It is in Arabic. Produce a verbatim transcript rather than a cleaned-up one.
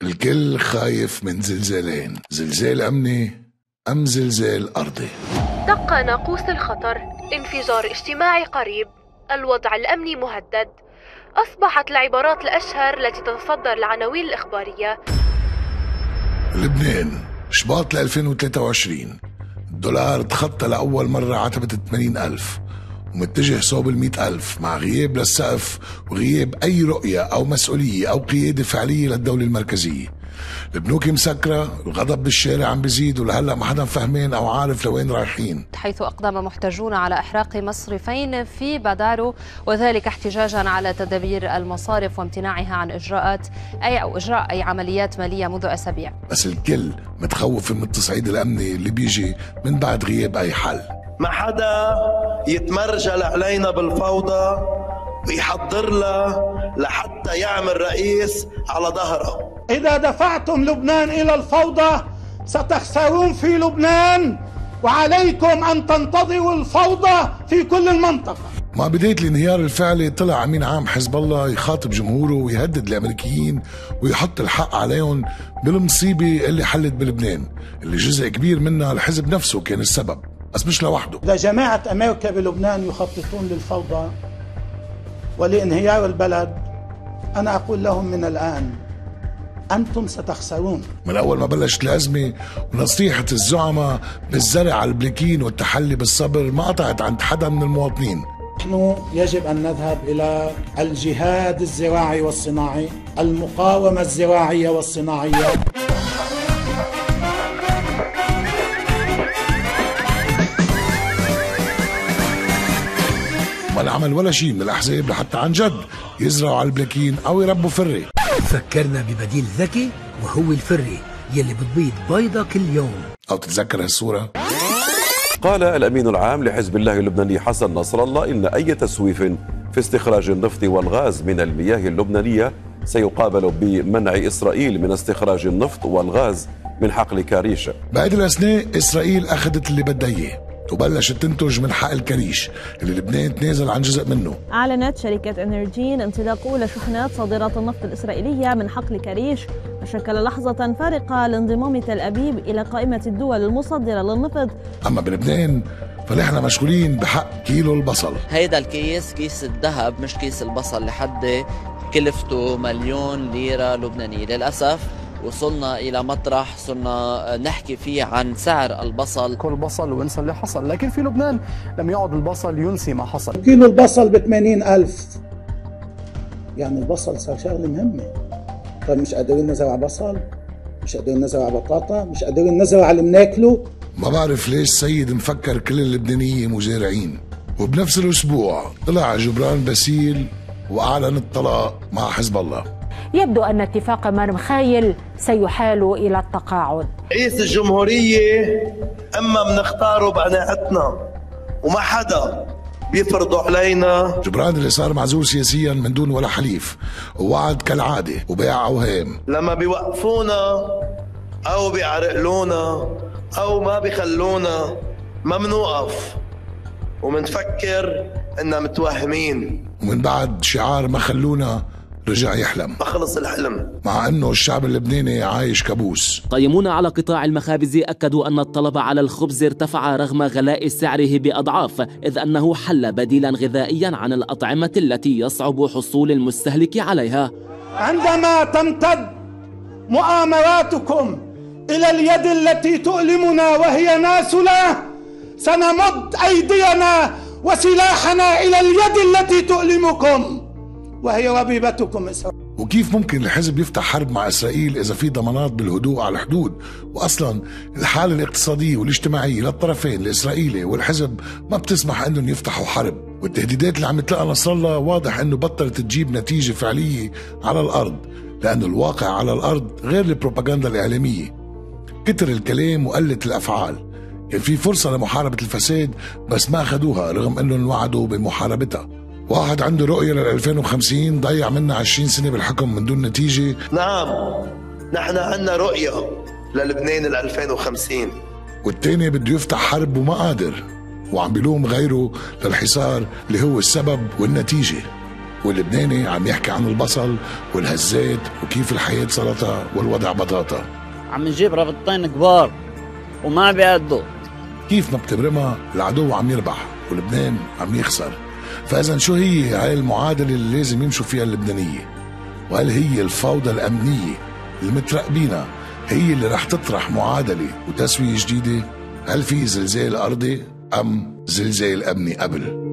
الكل خايف من زلزالين، زلزال أمني أم زلزال أرضي. دق ناقوس الخطر، انفجار اجتماعي قريب، الوضع الأمني مهدد. أصبحت العبارات الأشهر التي تتصدر العناوين الإخبارية. لبنان شباط ل ألفين وثلاثة وعشرين، الدولار تخطى لأول مرة عتبة ثمانين ألف ومتجه صوب المئة ألف، مع غياب للسقف وغياب أي رؤية أو مسؤولية أو قيادة فعلية للدولة المركزية. البنوك مسكرة، الغضب بالشارع عم بيزيد، ولهلا ما حدا فهمين أو عارف لوين رايحين. حيث أقدم محتجون على إحراق مصرفين في بادارو، وذلك احتجاجا على تدابير المصارف وامتناعها عن إجراءات أي أو إجراء أي عمليات مالية منذ أسابيع. بس الكل متخوف من التصعيد الأمني اللي بيجي من بعد غياب أي حل. ما حدا يتمرجل علينا بالفوضى ويحضر لها لحتى يعمل رئيس على ظهره. إذا دفعتم لبنان إلى الفوضى ستخسرون في لبنان، وعليكم أن تنتظروا الفوضى في كل المنطقة. مع بداية الانهيار الفعلي طلع أمين عام حزب الله يخاطب جمهوره ويهدد الأمريكيين ويحط الحق عليهم بالمصيبة اللي حلت بلبنان، اللي جزء كبير منها الحزب نفسه كان السبب، بس مش لوحده. إذا جماعة أمريكا بلبنان يخططون للفوضى ولانهيار البلد، أنا أقول لهم من الآن أنتم ستخسرون. من أول ما بلشت الأزمة ونصيحة الزعماء بالزرع على البلكين والتحلي بالصبر ما قطعت عند حدا من المواطنين. نحن يجب أن نذهب إلى الجهاد الزراعي والصناعي، المقاومة الزراعية والصناعية. ما العمل ولا شيء من الأحزاب لحتى عن جد يزرعوا على البلكين أو يربوا فري. فكرنا ببديل ذكي وهو الفري يلي بتبيض بيضة كل يوم. أو تتذكر هالصورة؟ قال الأمين العام لحزب الله اللبناني حسن نصر الله إن أي تسويف في استخراج النفط والغاز من المياه اللبنانية سيقابل بمنع إسرائيل من استخراج النفط والغاز من حقل كاريش. بعد الأثناء إسرائيل أخذت اللي بدها إياه وبلشت تنتج من حقل كريش اللي لبنان تنازل عن جزء منه. أعلنت شركة إنرجين انطلاق أولى شحنات صادرات النفط الإسرائيلية من حقل كريش، وشكل لحظة فارقة لانضمام تل أبيب إلى قائمة الدول المصدرة للنفط. أما بلبنان فنحن مشغولين بحق كيلو البصل. هيدا الكيس كيس الذهب مش كيس البصل لحد كلفته مليون ليرة لبنانية. للأسف وصلنا إلى مطرح صرنا نحكي فيه عن سعر البصل. كل بصل وانسى اللي حصل، لكن في لبنان لم يعد البصل ينسي ما حصل. كيلو البصل ب ثمانين ألف، يعني البصل صار شغلة مهمة. طيب مش قادرين نزرع بصل؟ مش قادرين نزرع بطاطا؟ مش قادرين نزرع اللي بناكله؟ ما بعرف ليش سيد مفكر كل اللبنانيين مزارعين. وبنفس الأسبوع طلع جبران باسيل وأعلن الطلاق مع حزب الله. يبدو أن اتفاق مرمخايل سيحال إلى التقاعد. رئيس الجمهورية أما بنختاره بقناعتنا وما حدا بيفرضوا علينا. جبران اللي صار معزول سياسيا من دون ولا حليف ووعد كالعادة وبيع أوهام. لما بيوقفونا أو بيعرقلونا أو ما بيخلونا ما منوقف ومنفكر إننا متوهمين. ومن بعد شعار ما خلونا رجع يحلم. ما خلص الحلم، مع أنه الشعب اللبناني عايش كابوس. قيمون على قطاع المخابز أكدوا أن الطلب على الخبز ارتفع رغم غلاء سعره بأضعاف، إذ أنه حل بديلا غذائيا عن الأطعمة التي يصعب حصول المستهلك عليها. عندما تمتد مؤامراتكم إلى اليد التي تؤلمنا وهي ناسنا، سنمد أيدينا وسلاحنا إلى اليد التي تؤلمكم وهي ربيبتكم إسرائيل. وكيف ممكن الحزب يفتح حرب مع إسرائيل إذا في ضمانات بالهدوء على الحدود؟ وأصلا الحالة الاقتصادية والاجتماعية للطرفين الإسرائيلي والحزب ما بتسمح أنهم يفتحوا حرب. والتهديدات اللي عم تلقى نصر الله واضح أنه بطلت تجيب نتيجة فعلية على الأرض، لأنه الواقع على الأرض غير البروباغندا الإعلامية. كتر الكلام وقلت الأفعال. كان في فرصة لمحاربة الفساد بس ما أخذوها رغم أنهم وعدوا بمحاربتها. واحد عنده رؤية لل ألفين وخمسين ضيع منا عشرين سنة بالحكم من دون نتيجة. نعم، نحن عندنا رؤية للبنان ال ألفين وخمسين. والتاني بده يفتح حرب وما قادر، وعم بيلوم غيره للحصار اللي هو السبب والنتيجة. واللبناني عم يحكي عن البصل والهزات وكيف الحياة سلطة والوضع بطاطا. عم نجيب ربطتين كبار وما بيقدوا. كيف ما بتبرمها العدو عم يربح ولبنان عم يخسر. فإذا شو هي هاي المعادلة اللي لازم يمشوا فيها اللبنانية؟ وهل هي الفوضى الأمنية المتراقبينها هي اللي رح تطرح معادلة وتسوية جديدة؟ هل في زلزال أرضي أم زلزال أمني قبل؟